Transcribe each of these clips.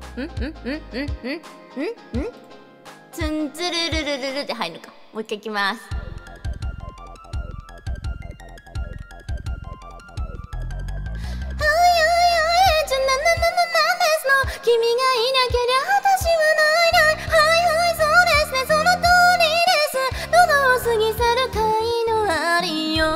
ツンツルルルルルって入るのか。もう一回いきます。君がいなけりゃ私はないない。はいはいそうですね、その通りです。喉を過ぎ去る貝のありよ。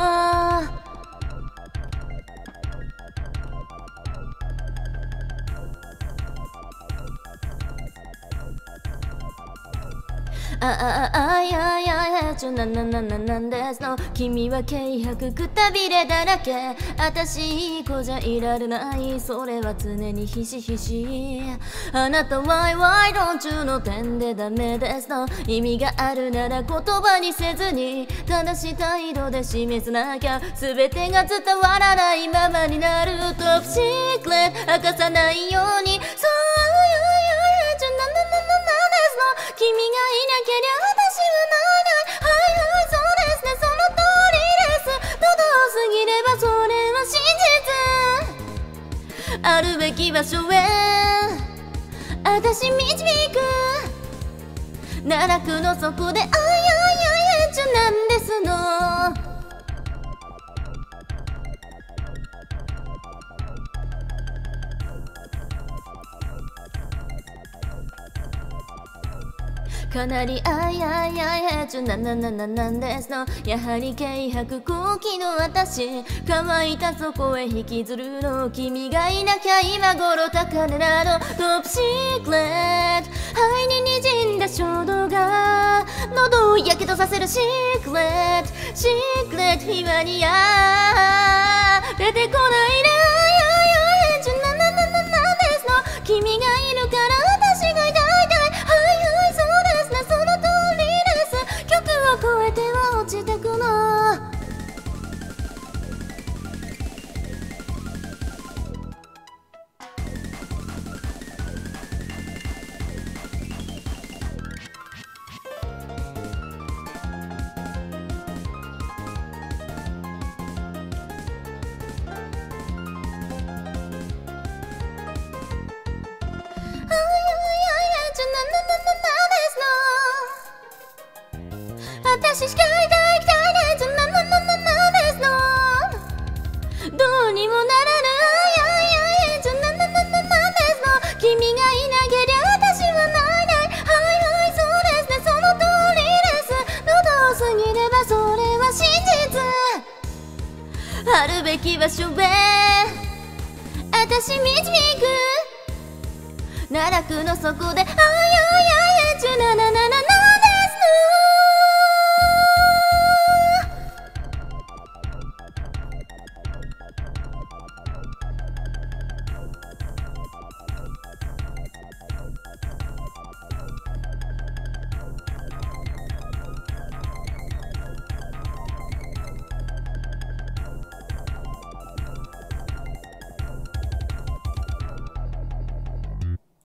なんですの。君は軽薄くたびれだらけ。私いい子じゃいられない。それは常にひしひし。あなたはWhy don't you の点でダメですの。意味があるなら言葉にせずに正しい態度で示さなきゃ全てが伝わらないままになる。トップシークレット明かさないように。そう君がいなけりゃ私はないない。はいはいそうですね、その通りです。喉を過ぎればそれは真実。あるべき場所へ私導く。奈落の底でなんですの。かなりなんですの。やはり軽薄空気の私。乾いたそこへ引きずるの。君がいなきゃ今頃高値など。トップシークレット肺ににじんだ衝動が喉をやけどさせる。シークレット秘話に出てこないで。なんですの。君がいるから私がいたい。超えては落ちてくの。私しかいたいね。ですの。どうにもならないですの。君がいなけりゃ私はないない。はいはいそうですね、その通りです。喉を過ぎればそれは真実。あるべき場所へ私導く。奈落の底で